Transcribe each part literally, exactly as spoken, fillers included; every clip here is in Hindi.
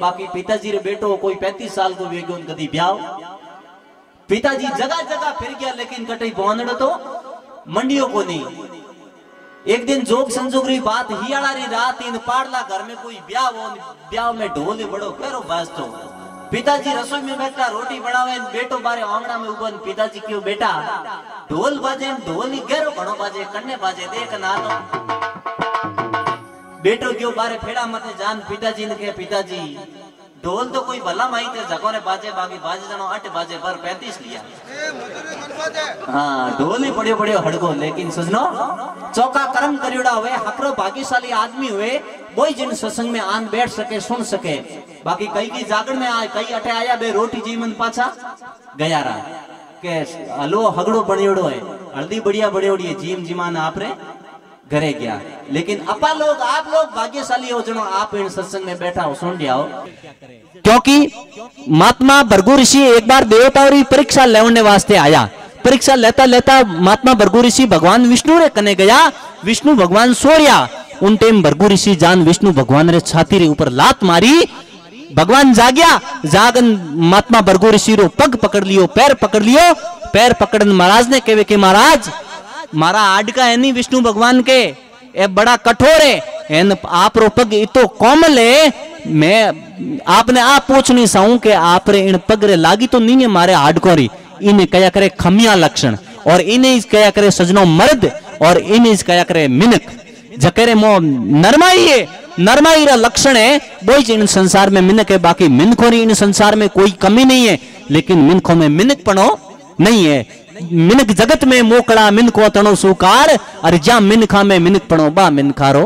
बाकी पिताजी रे बेटो कोई पैंतीस साल को वेगो कदी ब्याह। पिताजी जगह जगह फिर गया लेकिन कटई पहुंचड़ो तो मंडियों को नहीं। एक दिन जोग संजोग री बात हियाड़ा री रात इन पाड़ला घर में कोई ब्याह हो, ब्याह में ढोल बड़ो करो बाजतो। पिताजी रसोई में बैठा रोटी बनावे, बेटो बारे आंगना में उबन। पिताजी क्यों बेटा ढोल बाजे, ढोल ही गहरो घणो बाजे, कन्ने बाजे देख नानो। बेटो क्यों बारे फेड़ा मत जान। पिताजी ने कहा पिताजी ढोल तो कोई भला माई थे जगोरे बाजे, बाकी बाजे जनो अट बाजे पर पैंतीस लिया। हाँ ढोल ही पड़ियो पड़ियो हड़को। लेकिन सजनो चौका कर्म करियोड़ा हुए, हकरो भाग्यशाली आदमी हुए वही जिन सत्संग में आन बैठ सके, सुन सके। बाकी कई की जागरण में आए, कई अटे आया बे रोटी जीवन पाछा गया रहा के हलो हगड़ो बड़ियोड़ो है, हल्दी बढ़िया बड़ियोड़ी है, जीम जीमान आपरे घरे गया। लेकिन अपा लोग आप लोग भाग्यशाली हो जनो आप इन सत्संग में बैठा हो, सुन लिया हो। क्योंकि महात्मा भृगु ऋषि एक बार देवताओं की परीक्षा लेने वास्ते आया। परीक्षा लेता लेता महात्मा भृगु ऋषि भगवान विष्णु रे कने गया। विष्णु भगवान सोया। उन टाइम भृगु ऋषि जान विष्णु भगवान रे छाती रे ऊपर लात मारी। भगवान जाग्या, जागन महात्मा भृगु ऋषि रो पग पकड़ लियो, पैर पकड़ लियो। पैर पकड़न महाराज ने कहे कि महाराज मारा आडका है नहीं विष्णु भगवान के, ए बड़ा कठोर है, एन आप रो पग इतो कोमल है। मैं आपने आप पूछनी साऊं के आप रे इन पग रे लागी तो नहीं है मारे हाडको री। इन्हें कया करे खमिया लक्षण, और इन्हें कया करे सजनो मर्द, और इन्हें कया करे मिनक। जकरे मो नरमाई है, नरमाई रा लक्षण है वही इन संसार में मिनक है। बाकी मिनखों री इन संसार में कोई कमी नहीं है, लेकिन मिनखों में मिनक पनो नहीं है। मिनक जगत में मोकड़ा मिनको तणो सुकार, और जा मिनखा में मिनक पणो बा मिनखारो।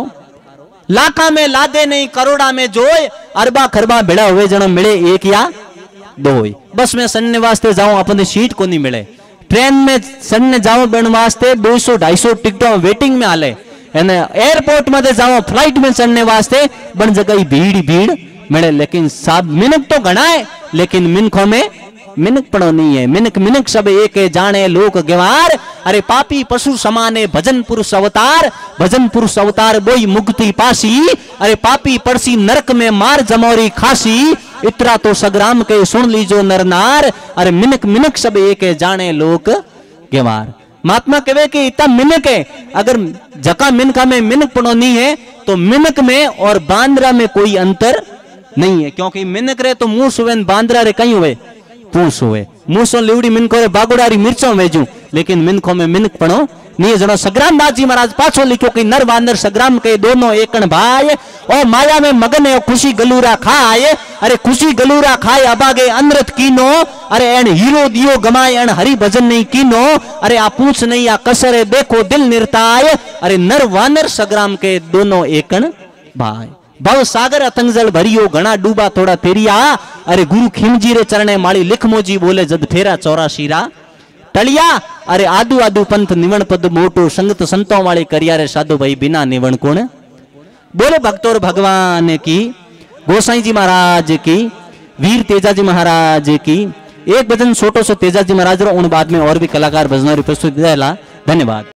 लाखा में लादे नहीं करोड़ा में जोय, अरबा खरबा भिड़ा हुए जन मिले एक या दो। बस में सन्ने वास्ते जाऊं अपने सीट को नहीं मिले, ट्रेन में सन्ने जाऊं बन वास्ते दो सौ ढाई सौ टिकटों वेटिंग में आले, एयरपोर्ट में जाऊं फ्लाइट में चढ़ने वास्ते बन जगह भीड़ भीड़ मिले। लेकिन साहब मिनक तो घना है, लेकिन मिनखों में मिनक पड़ो नहीं है। मिनक मिनक सब एक जाने लोक गेवार, अरे पापी पशु समाने भजन पुरुष अवतार। भजन पुरुष अवतार बोई मुक्ति पासी, अरे पापी पड़सी नरक में मार जमोरी खासी। इतरा तो सग्राम के सुन लीजो नरनार, अरे मिनक मिनक सब एक जाने लोक गेवार। महात्मा कहे कि इतना मिनक है, अगर जका मिनका में मिनक पड़ो नहीं है तो मिनक में और बांद्रा में कोई अंतर नहीं है। क्योंकि मिनक रे तो मुंह सुवेन, बांद्रा रे कहीं हुए पूछ हुए। मूसो लिवड़ी मिनको रे बागुड़ारी मिर्चों वेजू, लेकिन मिनखों में मिनक पणो नहीं जनो। सग्राम दास जी महाराज पाछो लिखो कि नर वानर सग्राम के दोनों एकण भाई, और माया में मगन है खुशी गलूरा खाए। अरे खुशी गलूरा खाए अबागे अनरत कीनो, अरे एन हीरो दियो गमाए एन हरि भजन नहीं कीनो। अरे आ पूछ नहीं आ कसरे देखो दिल निर्ताय, अरे नर वानर सग्राम के दोनों एकण भाई। भव सागर अतंग जल भरियो घना डूबा थोड़ा तेरिया, अरे गुरु खिमजी रे चरणे माली लिख मोजी बोले जद फेरा चौराशीरा टलिया। अरे आदू आदू पंथ निवण पद मोटो, संगत संतों वाले करिया रे साधु भाई बिना निवण कोण। बोले भक्तोर भगवान की, गोसाई जी महाराज की, वीर तेजाजी महाराज की। एक भजन छोटो सो तेजाजी महाराज रो, उन बाद में और भी कलाकार भजनों री प्रस्तुति देला। धन्यवाद।